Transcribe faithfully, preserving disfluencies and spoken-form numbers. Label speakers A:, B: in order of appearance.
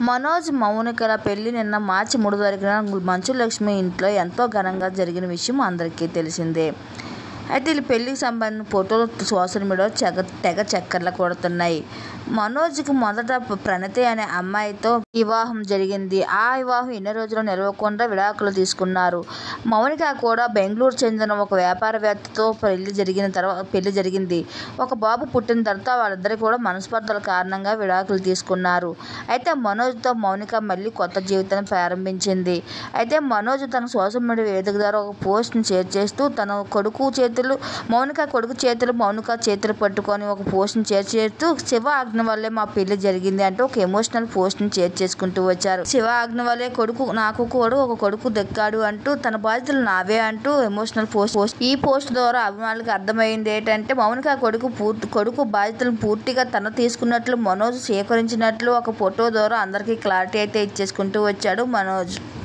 A: మనోజ్, మౌనికల పెళ్లి నిన్న మార్చి మూడో తారీఖున మంచు లక్ష్మి ఇంట్లో ఎంతో ఘనంగా జరిగిన విషయం అందరికీ తెలిసిందే. అయితే వీళ్ళ పెళ్లికి సంబంధించిన ఫోటోలు సోషల్ మీడియాలో చెగ తెగ చక్కర్లు కొడుతున్నాయి. మనోజ్కి మొదట ప్రణతి అనే అమ్మాయితో వివాహం జరిగింది. ఆ వివాహం ఎన్ని రోజులు నిలవకుండా విడాకులు తీసుకున్నారు. మౌనిక కూడా బెంగళూరు చెందిన ఒక వ్యాపారవేత్తతో పెళ్లి జరిగిన తర్వాత పెళ్లి జరిగింది. ఒక బాబు పుట్టిన తర్వాత వాళ్ళిద్దరు కూడా మనస్పర్ధల కారణంగా విడాకులు తీసుకున్నారు. అయితే మనోజ్తో మౌనిక మళ్ళీ కొత్త జీవితాన్ని ప్రారంభించింది. అయితే మనోజ్ తన సోషల్ మీడియా వేదిక ద్వారా ఒక పోస్ట్ని షేర్ చేస్తూ తన కొడుకు చేతులు మౌనిక కొడుకు చేతులు మౌనిక చేతులు పట్టుకొని ఒక పోస్ట్ని షేర్ చేస్తూ శివ ఆజ్ఞ వల్లే మా పెళ్లి జరిగింది అంటూ ఒక ఎమోషనల్ పోస్ట్ని షేర్ చేసుకుంటూ వచ్చారు. శివ ఆజ్ఞ వల్లే కొడుకు నాకు కూడా ఒక కొడుకు దక్కాడు అంటూ తన బాధ్యతలు నావే అంటూ ఎమోషనల్ పోస్ట్ పోస్ట్ ఈ పోస్ట్ ద్వారా అభిమానులకు అర్థమైంది ఏంటంటే మౌనిక కొడుకు పూర్తి కొడుకు బాధ్యతలను పూర్తిగా తన తీసుకున్నట్లు మనోజ్ స్వీకరించినట్లు ఒక ఫోటో ద్వారా అందరికీ క్లారిటీ అయితే ఇచ్చేసుకుంటూ వచ్చాడు మనోజ్.